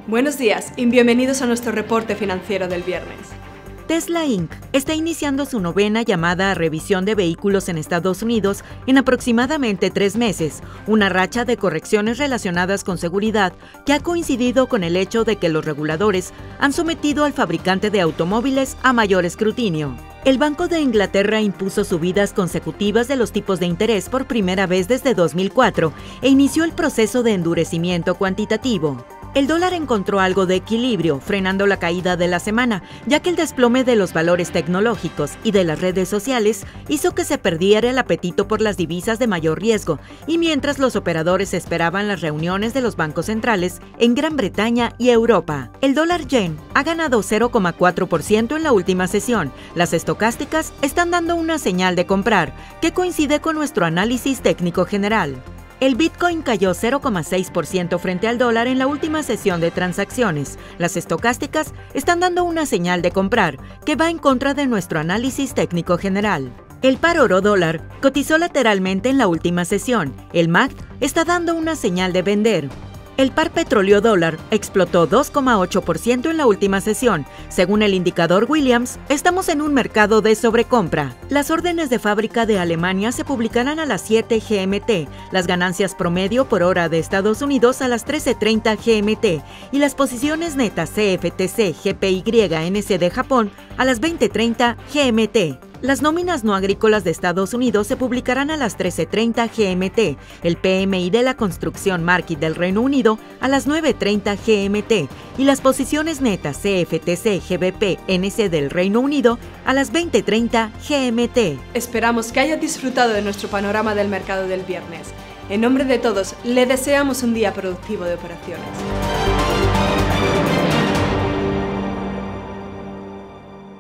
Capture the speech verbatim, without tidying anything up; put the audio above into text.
Buenos días y bienvenidos a nuestro reporte financiero del viernes. Tesla incorporated está iniciando su novena llamada a revisión de vehículos en Estados Unidos en aproximadamente tres meses, una racha de correcciones relacionadas con seguridad que ha coincidido con el hecho de que los reguladores han sometido al fabricante de automóviles a mayor escrutinio. El Banco de Inglaterra impuso subidas consecutivas de los tipos de interés por primera vez desde dos mil cuatro e inició el proceso de endurecimiento cuantitativo. El dólar encontró algo de equilibrio, frenando la caída de la semana, ya que el desplome de los valores tecnológicos y de las redes sociales hizo que se perdiera el apetito por las divisas de mayor riesgo, y mientras los operadores esperaban las reuniones de los bancos centrales en Gran Bretaña y Europa. El dólar yen ha ganado cero coma cuatro por ciento en la última sesión. Las estocásticas están dando una señal de comprar, que coincide con nuestro análisis técnico general. El Bitcoin cayó cero coma seis por ciento frente al dólar en la última sesión de transacciones. Las estocásticas están dando una señal de comprar, que va en contra de nuestro análisis técnico general. El par oro-dólar cotizó lateralmente en la última sesión. El M A C D está dando una señal de vender. El par petróleo-dólar explotó dos coma ocho por ciento en la última sesión. Según el indicador Williams, estamos en un mercado de sobrecompra. Las órdenes de fábrica de Alemania se publicarán a las siete G M T, las ganancias promedio por hora de Estados Unidos a las trece treinta G M T y las posiciones netas C F T C G P Y N C de Japón a las veinte treinta G M T. Las nóminas no agrícolas de Estados Unidos se publicarán a las trece treinta G M T, el P M I de la construcción Markit del Reino Unido a las nueve treinta G M T y las posiciones netas C F T C G B P N C del Reino Unido a las veinte treinta G M T. Esperamos que haya disfrutado de nuestro panorama del mercado del viernes. En nombre de todos, le deseamos un día productivo de operaciones.